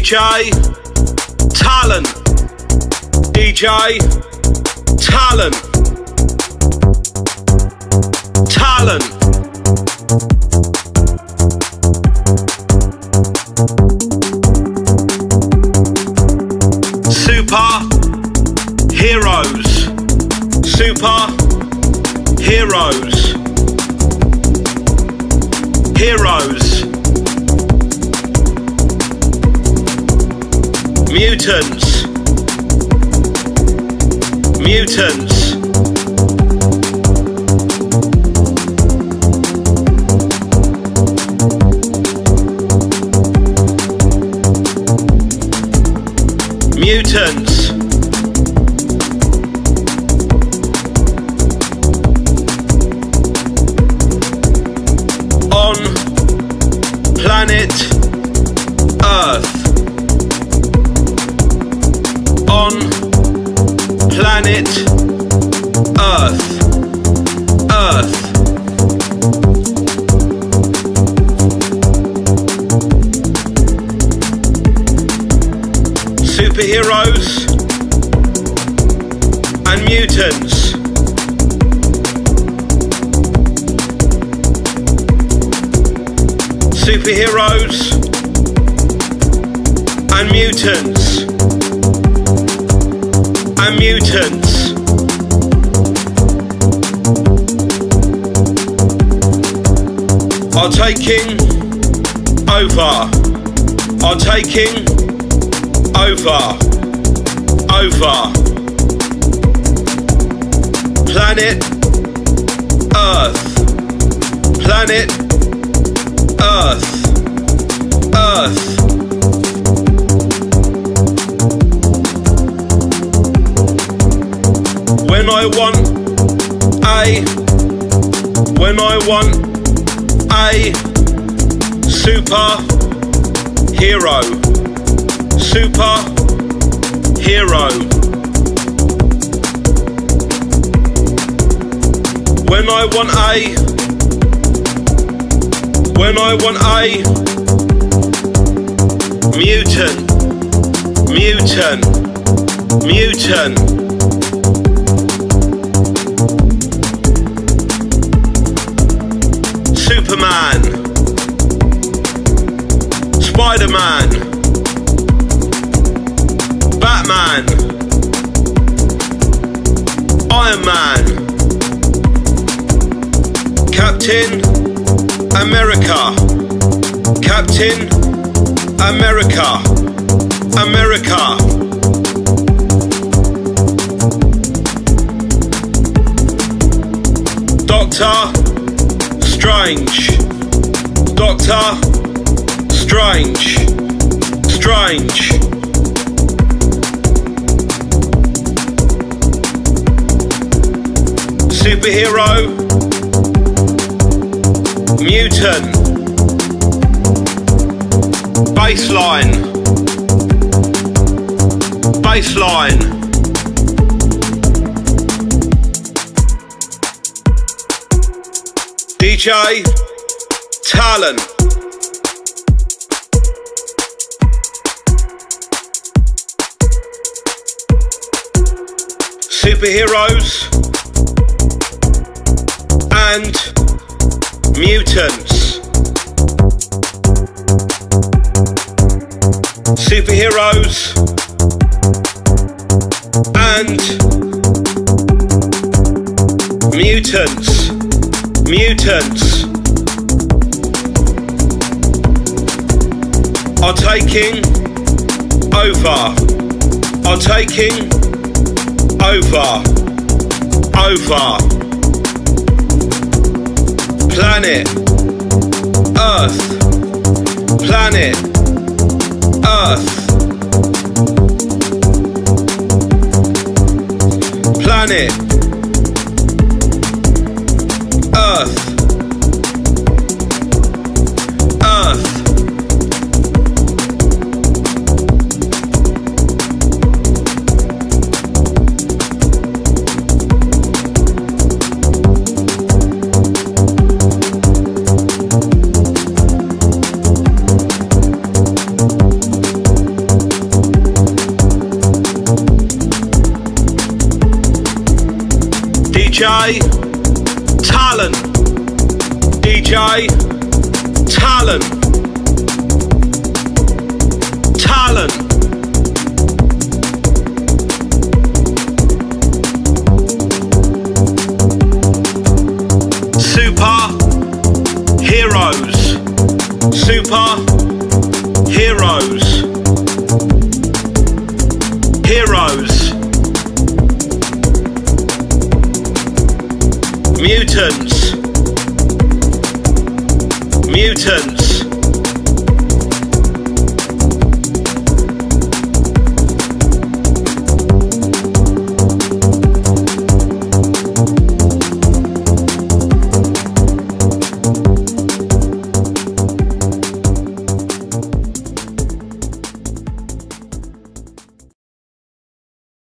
DJ Talent. DJ Talent. Talent. Super Heroes. Super Heroes. Heroes. Mutants. Mutants. Mutants. On planet Earth. On planet Earth. Earth. Superheroes and mutants. Superheroes and mutants. And mutants. Are taking over. Are taking over. Over. Planet Earth. Planet Earth. Earth. When I want a super hero. Super hero. When I want a mutant. Mutant. Mutant. Superman, Spider-Man, Batman, Iron Man, Captain America, Captain America, America. Doctor Strange. Doctor Strange. Strange. Superhero. Mutant. Baseline. Baseline. DJ Talent. Superheroes and mutants. Superheroes and mutants. Mutants are taking over. Are taking over. Over. Planet Earth. Planet Earth. Planet Earth. Earth. DJ Talent. DJ Talent. Talent. Super Heroes. Super Heroes. Heroes. Mutants. Mutants.